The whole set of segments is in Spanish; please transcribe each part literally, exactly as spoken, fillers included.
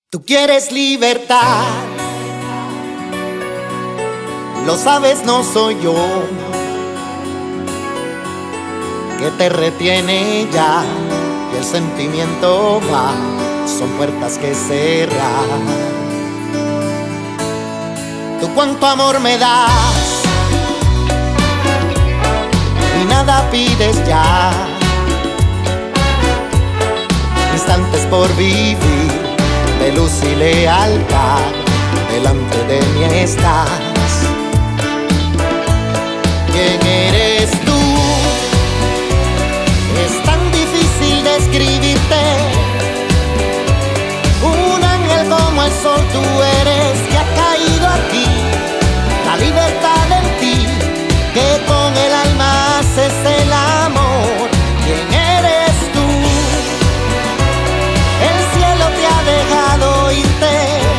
Tú quieres libertad, lo sabes, no soy yo que te retiene ya, y el sentimiento va, son puertas que cerrar. Tú cuánto amor me das y nada pides ya, instantes por vivir de luz y lealtad, delante de mí estás. ¿Quién eres tú? Es tan difícil describirte. Un ángel como el sol tú eres, que ha caído aquí. La libertad en ti, que con el alma haces el amor. ¿Quién eres tú? El cielo te ha dejado irte.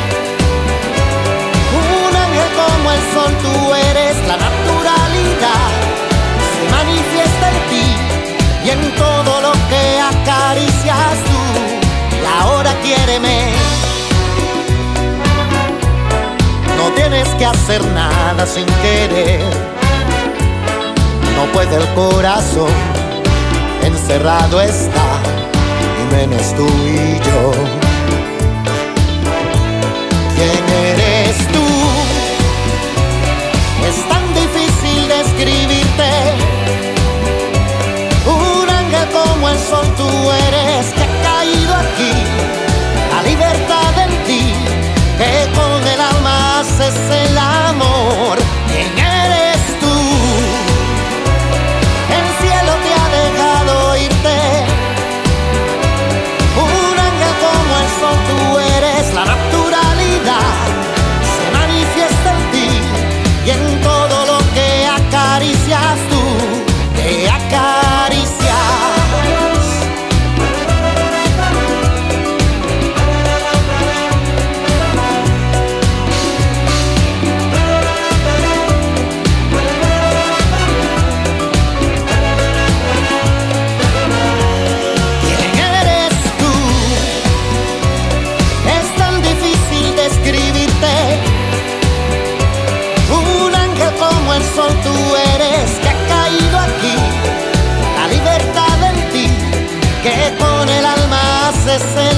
Un ángel como el sol tú eres, la naturalidad se manifiesta en ti y en todo lo que acaricias tú. Y ahora quiéreme. No tienes que hacer nada sin querer. No puede el corazón, encerrado está, y menos tú y yo. ¿Quién eres tú? Es tan difícil describirte. Un ángel como el sol tú eres, que ha caído aquí. La libertad en ti, que con el alma haces el amor. ¿Quién eres tú? El cielo te ha dejado irte. Un ángel como el sol tú eres, la naturalidad se manifiesta en ti y en todo lo que acaricias tú, te acaricias. El sol tú eres, que ha caído aquí. La libertad en ti, que con el alma haces